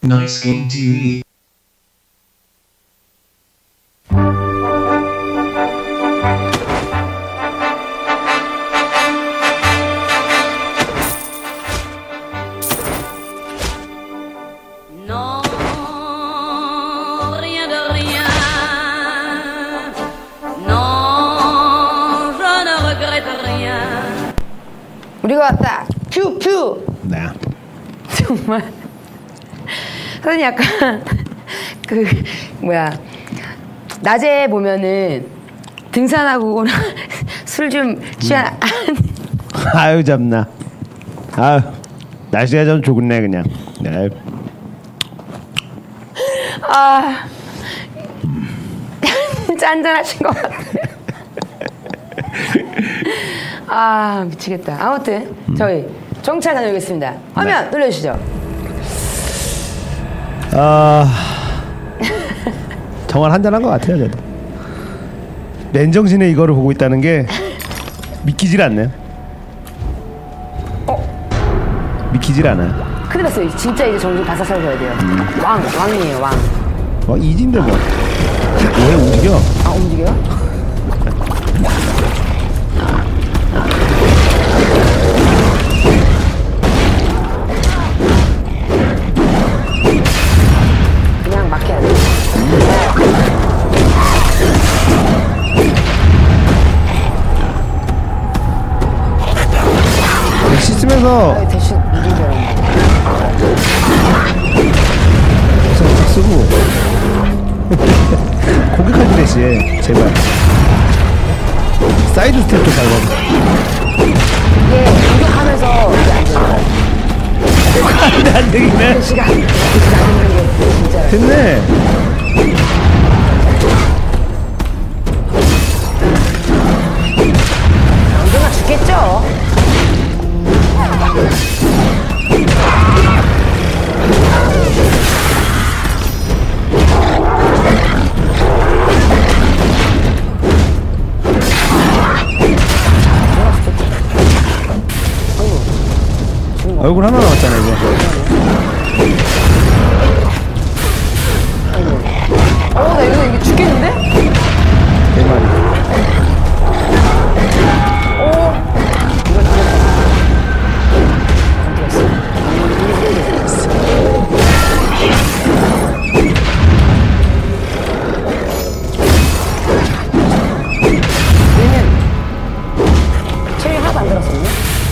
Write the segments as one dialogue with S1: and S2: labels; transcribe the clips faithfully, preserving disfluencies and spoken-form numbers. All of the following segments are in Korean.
S1: Nice Game 티비.
S2: 우리가 왔다. 큐큐.
S3: 네.
S2: 정말 선생님 약간 그 뭐야 낮에 보면은 등산하고 술 좀 취한
S3: 음. 아유 참나. 아유 날씨가 좀 좋네 그냥. 네.
S2: 아 짠짠하신 것 같아. 아 미치겠다. 아무튼 음. 저희 정찰 다녀오겠습니다. 화면 네. 눌러주시죠.
S3: 아 정말 한잔한 것 같아요 저도. 맨정신에 이거를 보고 있다는 게 믿기질 않네요.
S2: 어?
S3: 믿기질 않아요.
S2: 큰일 났어요. 진짜 이제 정신 바싹 차려야 돼요. 음. 왕 왕이에요 왕.
S3: 어 이진데 뭐. 왜 움직여?
S2: 아 움직여요? 그냥 막 해야 돼.
S3: 씻으면서
S2: 아, 대신 이긴 줄 알았는데.
S3: 탁 쓰고 공격하기 대신 제발 사이드 스텝 좀 밟아.
S2: 이게 공격하면서 이게 안 되는
S3: 안돼 안 되겠네.
S2: 시간 시간 안 되는 게 진짜.
S3: 됐네.
S2: 언젠가 죽겠죠.
S3: 얼굴 하나 남았잖아 이제.
S2: 어, 나 이거 이게 죽겠는데?
S3: 네 마리.
S2: 오, 이거 얘는 체력이 하나도 안 들었었네.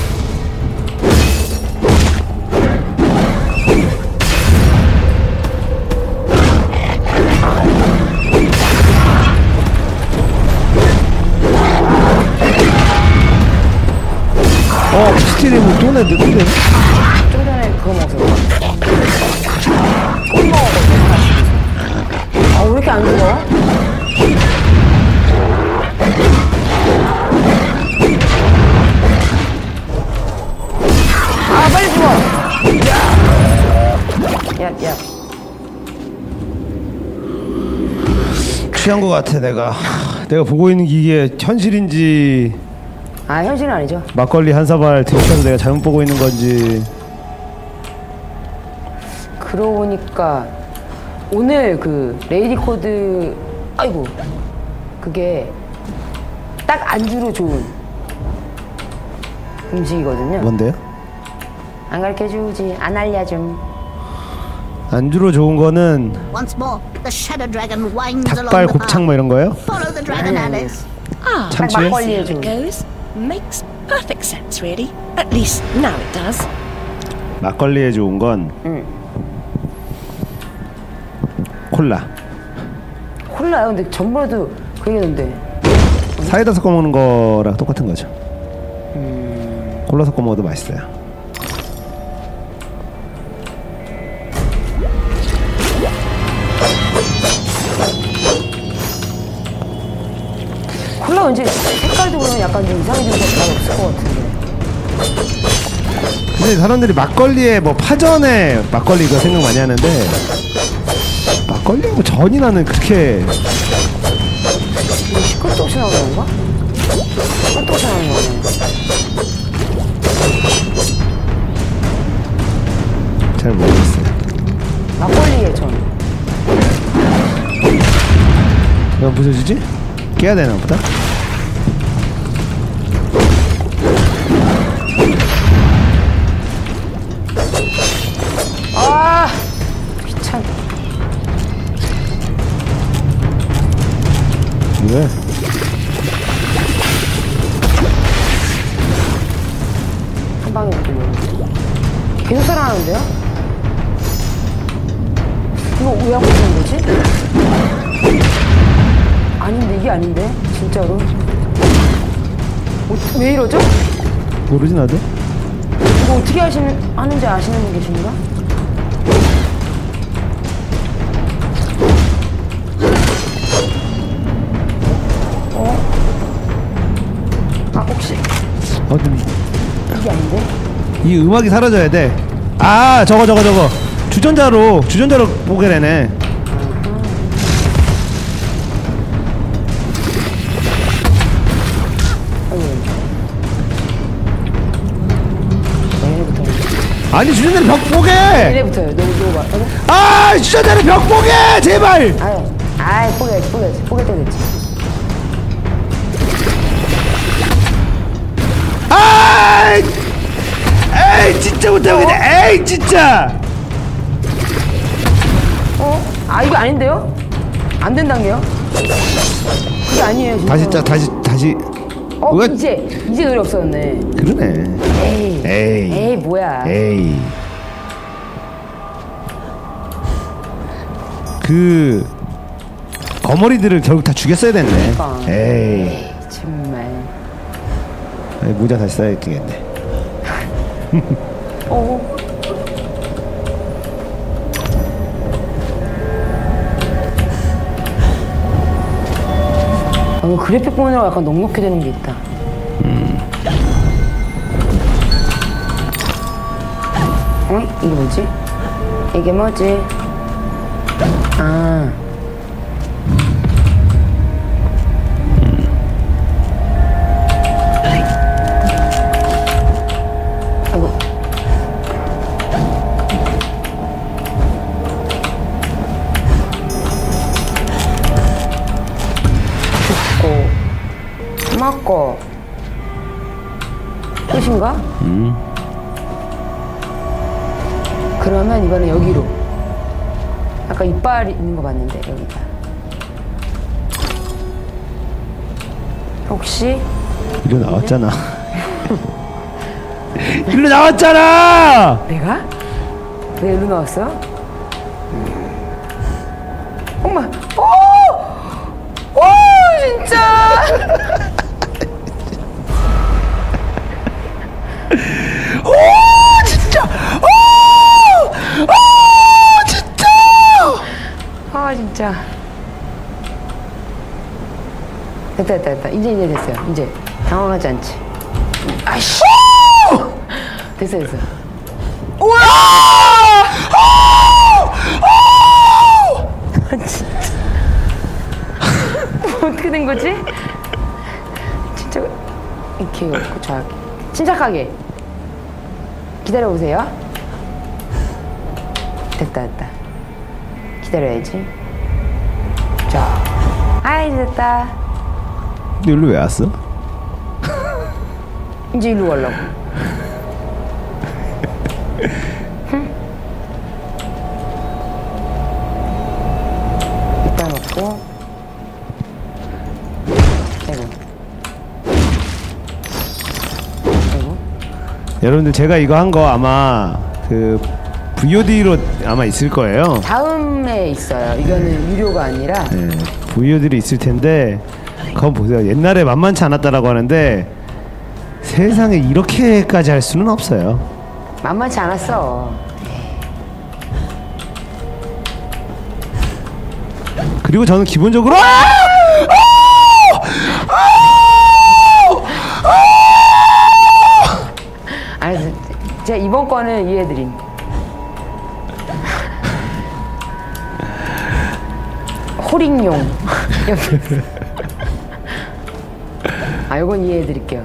S3: 어 스티리는 또 내도 또 내.
S2: 좀 전에 그거 먹었어. 꿀 먹었거든. 아, 왜 이렇게 안 죽어? 아, 빨리 죽어! 야, 야.
S3: 취한 것 같아 내가. 내가 보고 있는 기계 현실인지
S2: 아, 현실은 아니죠.
S3: 막걸리 한 사발 들이켜서 내가 잘못 보고 있는 건지.
S2: 그러고 보니까 오늘 그 레이디 코드 아이고 그게 딱 안주로 좋은 음식이거든요.
S3: 뭔데요?
S2: 안 가르쳐주지, 안 알려줌.
S3: 안주로 좋은 거는
S4: Once more, the shadow dragon winds along
S3: 닭발
S4: the
S3: 곱창 뭐 이런 거예요?
S4: Follow the dragon, Alice.
S5: Ah,
S3: 참치?
S2: 딱 막걸리에
S5: here
S2: 좀.
S5: it goes. Makes perfect sense, really. At least now it does.
S3: 막걸리에 좋은 건
S2: 응.
S3: 콜라.
S2: 콜라요? 근데 전번에도 그 얘기했는데.
S3: 사이다 섞어 먹는 거랑 똑같은 거죠. 음... 콜라 섞어 먹어도 맛있어요.
S2: 콜라 왠지 색깔도 그러면 약간 좀 이상해지는 게 잘 없을 것 같은데.
S3: 근데 사람들이 막걸리에 뭐 파전에 막걸리 이거 생각 많이 하는데 막걸리하고 전이 나는 그렇게
S2: 이거 시끄럽도 없이 나오는 건가? 시끄럽도 없이 나오는 거네.
S3: 잘 모르겠어요. 안 부서지지? 깨야 되나 보다.
S2: 아 귀찮.
S3: 왜?
S2: 한 방에 죽으면 계속 살아나는데요? 이거 왜 하고 있는 거지? 아닌데 이게 아닌데 진짜로. 어, 왜 이러죠?
S3: 모르지 나도.
S2: 이거 어떻게 하시는 하는지 아시는 분 계신가? 어? 아 혹시
S3: 어, 좀
S2: 이게 아닌데?
S3: 이 음악이 사라져야 돼. 아 저거 저거 저거 주전자로 주전자로 보게 되네. 아니 주전자를 벽 보게.
S2: 이래부터요. 너무 너무 봐.
S3: 아 주전자를 벽 보게 제발.
S2: 아유, 아이 포기했지, 포기했지, 포기했다 됐지.
S3: 아 에이 진짜 못하겠네. 에이 진짜.
S2: 어? 아 이거 아닌데요? 안 된단게요? 그게 아니에요. 진짜.
S3: 다시 짜 다시 다시.
S2: 어
S3: 왜?
S2: 이제 이제 노래 없어졌네.
S3: 그러네.
S2: 에이,
S3: 에이.
S2: 에이 뭐야?
S3: 에이. 그 거머리들을 결국 다 죽였어야 됐네.
S2: 그러니까.
S3: 에이.
S2: 에이 정말.
S3: 에이, 모자 다시 써야 되겠네.
S2: 어. 아, 그래픽 보느라고 약간 넉넉히 되는 게 있다. 음. 어? 이게 뭐지? 이게 뭐지? 아. 아이고. 죽고 맞고 끝인가?
S3: 음.
S2: 그러면 이번엔 여기로. 아까 이빨 있는 거 봤는데 여기다. 혹시
S3: 일로 나왔잖아. 일로 나왔잖아.
S2: 내가? 내가 일로 나왔어? 엄마, 오, 오, 진짜.
S3: 오 진짜. 오, 오 진짜.
S2: 아 진짜. 됐다 됐다 됐다. 이제 이제 됐어요. 이제 당황하지 않지. 아이씨. 됐어 됐어.
S3: 우와!
S2: 진짜. 어떻게 된 거지? 진짜 이렇게 없고 저렇게 침착하게 기다려 보세요. 됐다 됐다. 기다려야지. 자, 아이 됐다.
S3: 너 일로 왜 왔어?
S2: 이제 일로 가려고. 이따 놓고. 아이고. 아이고.
S3: 여러분들 제가 이거 한 거 아마 그 브이오디로 아마 있을 거예요.
S2: 다음에 있어요. 이거는 유료가 아니라.
S3: 네, 브이오디로 있을 텐데 그건 보세요. 옛날에 만만치 않았다라고 하는데 세상에 이렇게까지 할 수는 없어요.
S2: 만만치 않았어.
S3: 그리고 저는 기본적으로 아!
S2: 아니, 제가 이번 거는 이해해드림. 호링용. 아, 요건 이해해드릴게요.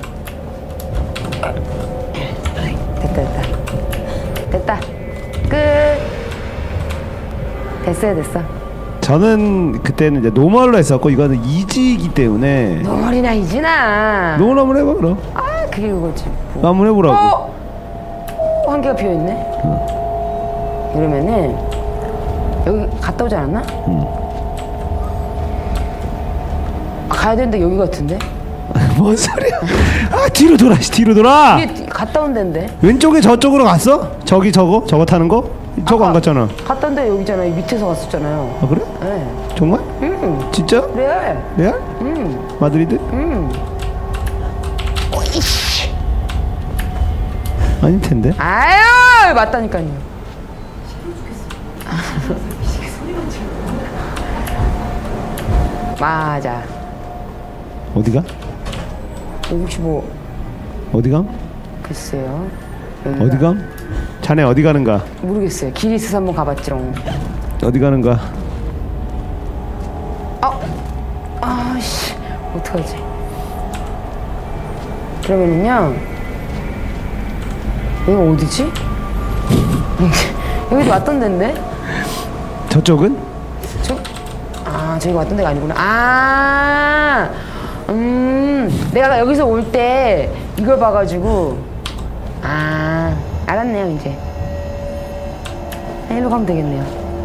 S2: 됐다, 됐다. 됐다. 끝. 됐어요, 됐어.
S3: 저는 그때는 이제 노멀로 했었고 이거는 이지이기 때문에
S2: 노멀이나 이지나.
S3: 노멀 한번 해봐 그럼.
S2: 아 그게 그거지. 뭐.
S3: 한번 해보라고.
S2: 어? 어, 한 개가 비어있네.
S3: 응.
S2: 그러면은 여기 갔다 오지 않았나?
S3: 응.
S2: 아, 가야 되는데 여기 같은데?
S3: 뭔 소리야? 아 뒤로 돌아, 뒤로 돌아.
S2: 이게 갔다 온 데인데?
S3: 왼쪽에 저쪽으로 갔어? 저기 저거 저거 타는 거? 저거
S2: 아까
S3: 안 갔잖아.
S2: 갔다 온 데 여기잖아. 이 밑에서 갔었잖아요.
S3: 아 그래?
S2: 네.
S3: 정말?
S2: 응.
S3: 진짜?
S2: 레알.
S3: 레알?
S2: 응.
S3: 마드리드?
S2: 응.
S3: 아닐 텐데.
S2: 아유 맞다니까요. 맞아.
S3: 어디가?
S2: 오십오.
S3: 어디가?
S2: 글쎄요. 여기가
S3: 어디가? 자네 어디 가는가?
S2: 모르겠어요. 길이 있어서 한번 가봤지롱.
S3: 어디 가는가?
S2: 아, 아씨, 어떡하지? 그러면은요, 여기 어디지? 여기도 왔던 데인데?
S3: 저쪽은?
S2: 저, 아, 저기 왔던 데가 아니구나. 아, 음, 내가 여기서 올 때 이걸 봐가지고, 아, 알았네요, 이제. 일로 가면 되겠네요.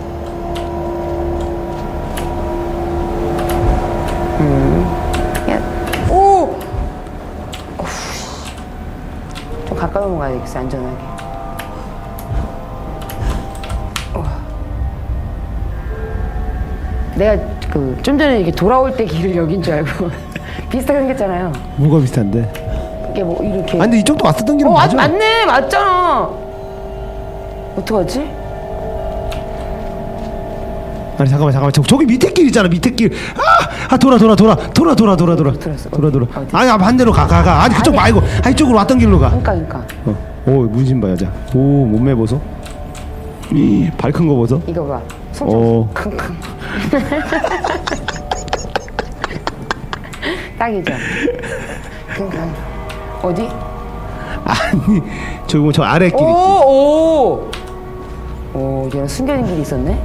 S2: 음, 야, 오! 어후, 좀 가까이 넘어가야 되겠어, 안전하게. 우와. 내가 그 좀 전에 이렇게 돌아올 때 길을 여긴 줄 알고 비슷하게 생겼잖아요.
S3: 뭐가 비슷한데?
S2: 이게 뭐 이렇게.
S3: 아 근데 이쪽도 왔었던 길은
S2: 어,
S3: 맞아.
S2: 맞, 맞네, 맞잖아. 어떡하지?
S3: 아니 잠깐만 잠깐만 저, 저기 밑에 길 있잖아 밑에 길. 아, 아 돌아 돌아 돌아 돌아 돌아 돌아 돌아
S2: 돌았어.
S3: 돌아 돌아.
S2: 어디?
S3: 아니 아, 반대로 가 가 가. 아니 그쪽
S2: 아니.
S3: 말고 아 이쪽으로 왔던 길로 가.
S2: 그러니까, 그러니까.
S3: 어. 오 문신 봐 여자. 오 몸매 보소. 이 발 큰 거 보소.
S2: 이거 봐. 손
S3: 오.
S2: 좀 킁킁. 딱이죠. 킁킁. 어디?
S3: 아니 저거 저 아래 길
S2: 오,
S3: 있지.
S2: 오. 오, 얘는 숨겨진 길이 있었네.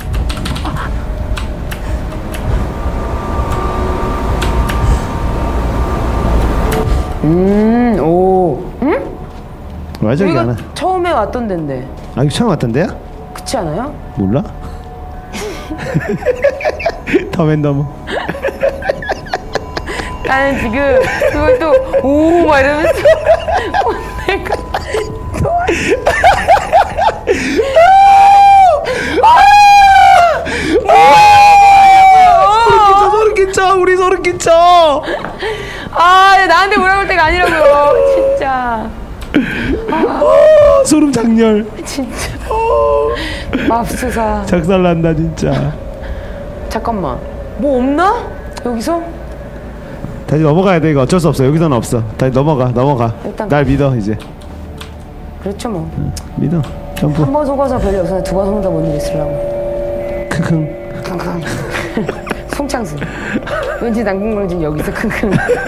S2: 음, 오. 응?
S3: 맞아 이게
S2: 여기가
S3: 하나.
S2: 처음에 왔던 데인데.
S3: 아 이거 처음 왔던 데야?
S2: 그렇지 않아요?
S3: 몰라? 더맨더머.
S2: 나는 지금 그걸 또 오 막 이러면서 내가
S3: 저 소름 끼쳐 우리 소름 끼쳐.
S2: 아 나한테 뭐라 그럴 때가 아니라고요 진짜.
S3: 어, 소름 장렬.
S2: 진짜 맙소사.
S3: 작살난다 진짜.
S2: 잠깐만 뭐 없나? 여기서?
S3: 다시 넘어가야 돼 이거 어쩔 수 없어 여기서는 없어. 다시 넘어가 넘어가.
S2: 일단
S3: 날 믿어 이제.
S2: 그렇죠 뭐.
S3: 응, 믿어. 점프.
S2: 한 번 속아서 별일 없어. 두 번 속는다 뭔 일 있으려고.
S3: 크흥.
S2: 킁킁. 송창수. 왠지 남궁강진 여기서 킁킁.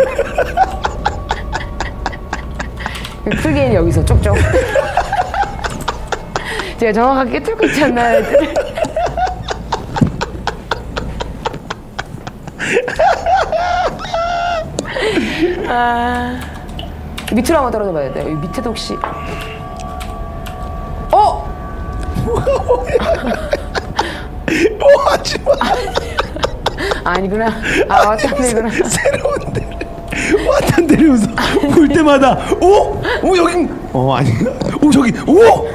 S2: 풀게인 여기서 쪽쪽. 제가 정확하게 뚫고 있지 않나요? 애들? 아, 밑으로 한번 떨어져 봐야 돼요. 이 밑에도 혹시 어?
S3: 뭐 하지 마.
S2: 아니구나. 아 왔던 데구나.
S3: 새로운 데를 왔던 데를 웃어. 볼 때마다 오? 오 여긴 어 아닌가? 오 저기 오?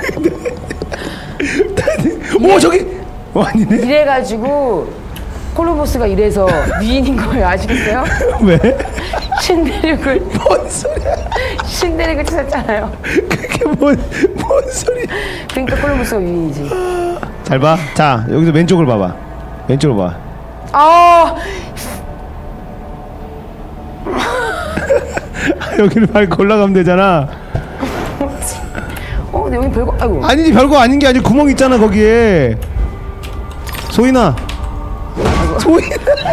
S3: 오 저기 어 아니네.
S2: 이래가지고 콜로버스가 이래서 위인인 거예요. 아시겠어요?
S3: 왜?
S2: 신대륙을
S3: 뭔 소리야?
S2: 신대륙을 찾았잖아요.
S3: 그게 뭔, 뭔 소리야?
S2: 그러니까 콜로버스가 위인이지.
S3: 잘 봐. 자 여기서 왼쪽을 봐봐. 왼쪽을 봐.
S2: 아
S3: 여기를 밟고 올라가면 되잖아.
S2: 어, 근데 여기 별거 아이고.
S3: 아니지 별거 아닌 게 아니고 구멍 있잖아 거기에. 소인아. 소인아.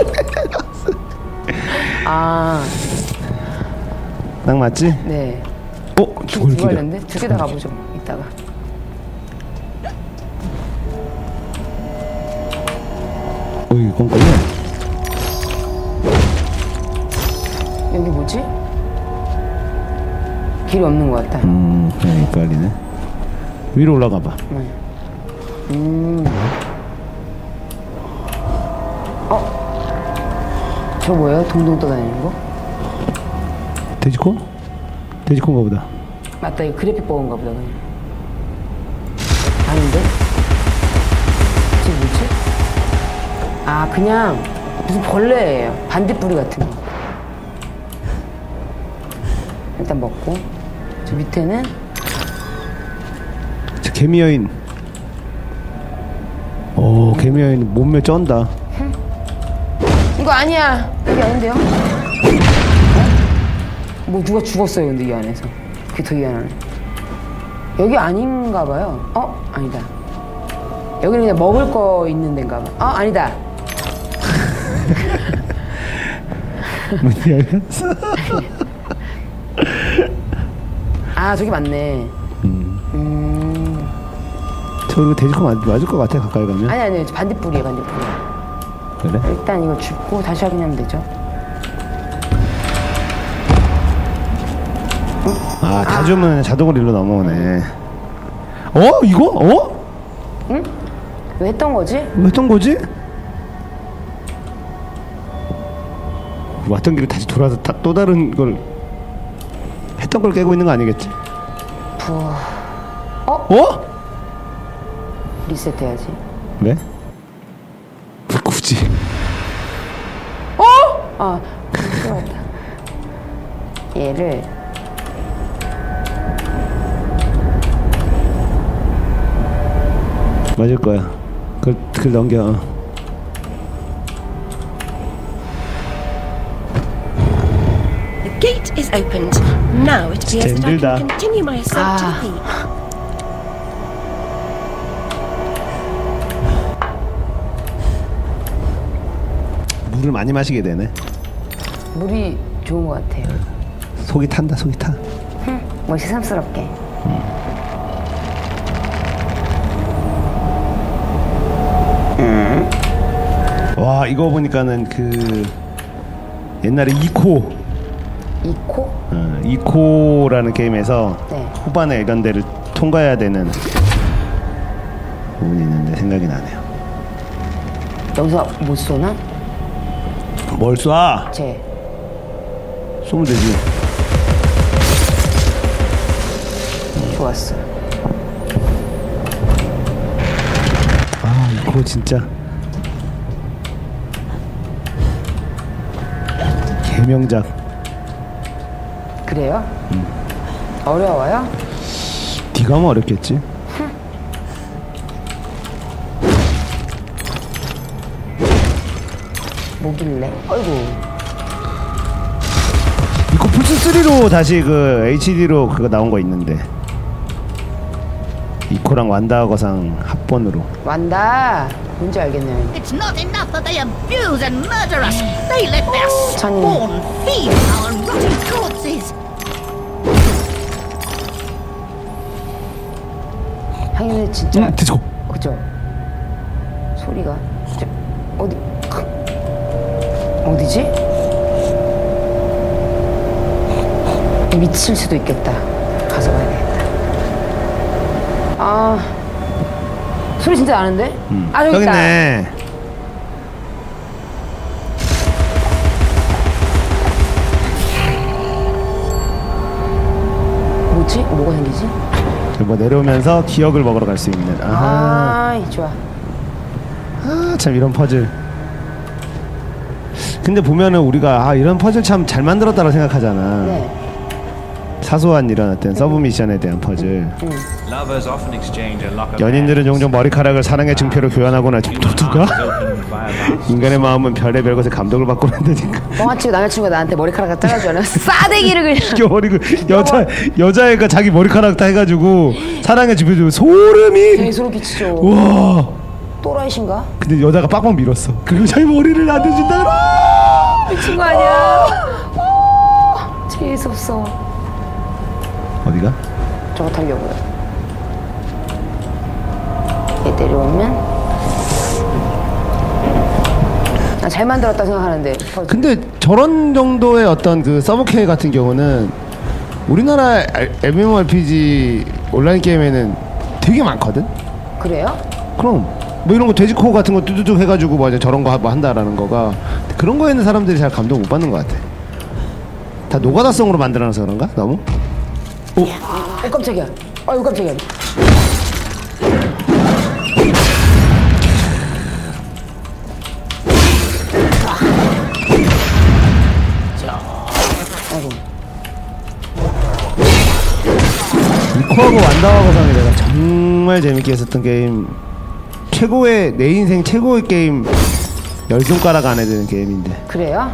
S2: 아,
S3: 딱 맞지?
S2: 네.
S3: 어? 죽을
S2: 누가
S3: 길이야.
S2: 했는데 두 개 다 가보죠. 이따가.
S3: 어이 꼼꼼해.
S2: 여기 뭐지? 길이 없는 것 같다.
S3: 음 그냥 헷갈리네. 위로 올라가봐.
S2: 네. 음. 어? 저 뭐예요? 동동 떠다니는 거?
S3: 돼지코? 돼지코인가 보다.
S2: 맞다, 이거 그래픽 버그인가 보다. 그냥. 아닌데? 이게 뭐지? 아, 그냥 무슨 벌레예요. 반딧불이 같은 거. 일단 먹고. 저 밑에는
S3: 저 개미 여인. 오 개미 여인 몸매 쩐다.
S2: 이거 아니야. 여기 아닌데요? 어? 뭐 누가 죽었어요, 근데 이 안에서. 그게 더 희한하네. 여기 아닌가 봐요. 어? 아니다. 여기는 그냥 먹을 거 있는 데인가 봐. 어? 아니다.
S3: 문 열렸어.
S2: 아, 저기 맞네.
S3: 음.
S2: 음.
S3: 저 돼지코 맞, 맞을 것 같아 가까이 가면.
S2: 아니, 아니, 반딧불이에요, 반딧불.
S3: 그래?
S2: 일단 이거 줍고 다시 확인하면 되죠.
S3: 아, 다 주면 자동으로 일로 넘어오네. 어? 이거? 어?
S2: 응? 왜 했던 거지?
S3: 왜 했던 거지? 왔던 길을 다시 돌아서 다, 또 다른 걸 했던 걸 깨고 있는 거 아니겠지?
S2: 부... 어?
S3: 어?
S2: 리셋해야지.
S3: 왜? 굳이?
S2: 어? 아, 들어왔다. 얘를
S3: 맞을 거야. 그걸, 그걸 넘겨. 어.
S5: The gate is opened. Now it appears that I
S3: 힘들다.
S5: can continue my ascent to the peak.
S3: 물을 많이 마시게 되네.
S2: 물이 좋은 것 같아요.
S3: 속이 탄다, 속이 타.
S2: 뭐 새삼스럽게.
S3: 와, 이거 보니까는 그 옛날에 이코,
S2: 이코?
S3: 어, 이코라는 게임에서
S2: 네.
S3: 후반에 이런 데를 통과해야 되는 부분이 있는데 생각이 나네요.
S2: 여기서 못 쏘나?
S3: 뭘 쏴?
S2: 쟤.
S3: 쏘면 되지.
S2: 좋았어.
S3: 아, 이거 진짜 개명작.
S2: 그래요? 어려워요?
S3: 네가 하면 어렵겠지.
S2: 뭐길래? 어이구.
S3: 이거 플스쓰리로 다시 그 에이치디로 그거 나온 거 있는데 이코랑 완다 거상 합본으로.
S2: 완다. 뭔지 알겠네요.
S4: It's not enough that they abuse and murder us. They let their
S2: Tanya.
S4: spawn feed our rotting corpses.
S2: 하긴 진짜.
S3: 응, 디스코.
S2: 그죠? 소리가 진짜 어디 어디지? 미칠 수도 있겠다. 가서 봐야 되겠다. 아, 소리 진짜 나는데?
S3: 음.
S2: 아, 여기
S3: 여기
S2: 있다.
S3: 있네.
S2: 뭐지? 뭐가 생기지?
S3: 뭐 내려오면서 기억을 먹으러 갈 수 있는. 아하.
S2: 아, 좋아.
S3: 아, 참 이런 퍼즐. 근데 보면은 우리가 아 이런 퍼즐 참 잘 만들었다고 생각하잖아.
S2: 네.
S3: 사소한 이런 어떤 서브 미션에 대한 퍼즐.
S1: Lovers often exchange a lock of
S3: 연인들은 종종 머리카락을 사랑의 증표로 교환하거나 누가? 인간의 마음은 별의별 것에 감동을 받고 한다니까.
S2: 뻥아치고 남자친구가 나한테 머리카락 잘라주잖아. 싸대기를 그냥.
S3: 겨버리고 여자 여자애가 자기 머리카락 다 해가지고 사랑의 증표 소름이.
S2: 되게 소름 끼치죠.
S3: 와.
S2: 또라이신가?
S3: 근데 여자가 빡빡 밀었어. 그리고 자기 머리를 안 대준다.
S2: 미친 거 아니야? 재수없어.
S3: 어디가?
S2: 저거 타려고요. 얘 내려오면 난 잘 만들었다 생각하는데. 퍼즐.
S3: 근데 저런 정도의 어떤 그 서브캐 같은 경우는 우리나라 엠엠오알피지 온라인 게임에는 되게 많거든.
S2: 그래요?
S3: 그럼 뭐 이런 거 돼지코 같은 거 뚜두둑 해가지고 뭐 저런 거 뭐 한다라는 거가 그런 거에는 사람들이 잘 감동 못 받는 것 같아. 다 노가다성으로 만들어놔서 그런가? 너무? 오,
S2: 어 깜짝이야. 어이구 깜짝이야. 아이고.
S3: 이코하고 완다와고상이 내가 정말 재밌게 했었던 게임, 최고의 내 인생 최고의 게임 열 손가락 안에 드는 게임인데.
S2: 그래요?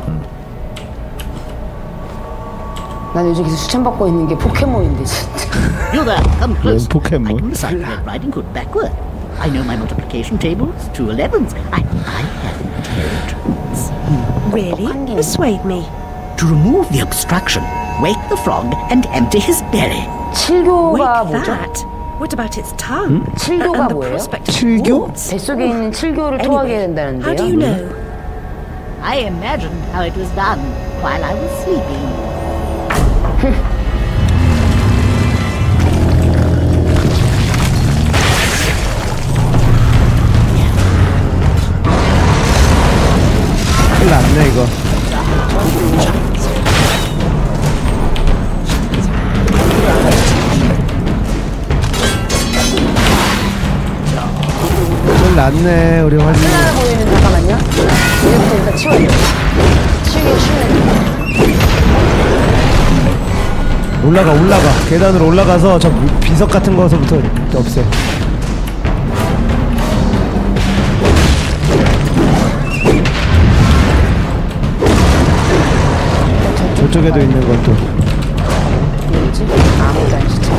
S2: 난 요즘 계속 추천받고 있는 게 포켓몬인데 진짜.
S4: You there, come close.
S3: Pokemon.
S4: I can recite Red Riding Hood backward. I know my multiplication tables, two elevens. I, I have inheritance.
S5: Really? Persuade me.
S4: To remove the obstruction, wake the frog and empty his belly.
S2: 칠교가
S5: Wake
S2: 뭐죠?
S5: that. What about its tongue?
S2: 칠교가
S5: And the
S2: 뭐예요?
S5: prospect of
S3: 칠교?
S5: warts?
S2: 뱃속에 있는 칠교를 토하게
S5: Anyway,
S2: 된다는데요.
S5: how do you know?
S4: I imagined how it was done while I was sleeping.
S3: 큰일 났네 이거. 큰일 났네 우리 화진.
S2: 하나 보이는 잠깐만요. 이제부터 일단 치워야 돼요. 치우기 쉬운.
S3: 올라가 올라가 계단으로 올라가서 저 비석 같은 거서부터 없애. 저쪽에도 있는 것도.
S2: 뭐지? 아무도 안 시켜.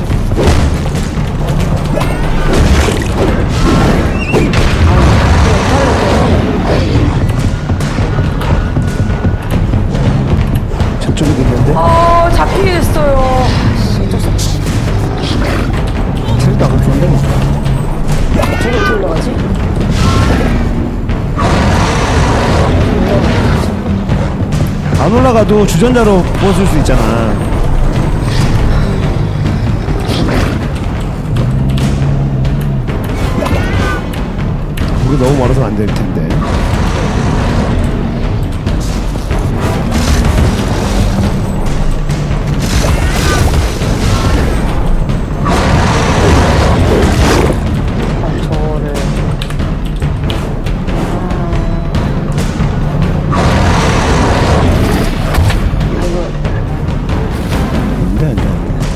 S3: 저쪽에도 있는데.
S2: 어 잡히게 됐어요. 어쩔 수 없지.
S3: 틀도 안 좋은데.
S2: 저기 어떻게 올라가지?
S3: 안 올라가도 주전자로 부어줄 수 있잖아. 우리 너무 멀어서 안 될 텐데.
S2: 저를
S3: 안돼 안돼 안돼.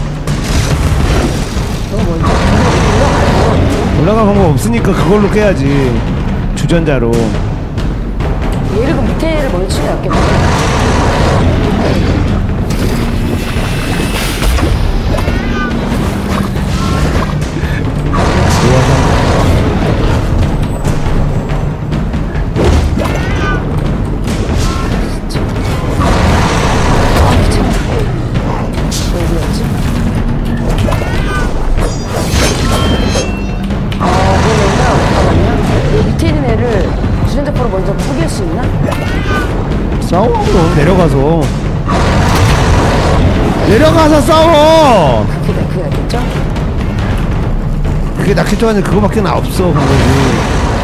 S2: 너무 멀죠?
S3: 올라갈 방법 없으니까 그걸로 깨야지. 주전자로.
S2: 얘를 그 밑에를 먼저 치면 낫겠다. 어디였지? 아, 그러면 잠깐만요. 밑에 있는 애를 주전자포로 먼저 포기할 수 있나?
S3: 싸워 그럼 내려가서. 내려가서 싸워.
S2: 그게 나- 그게 낫겠죠?
S3: 그게 낫겠죠. 하는 그거밖에 나 없어 방법이.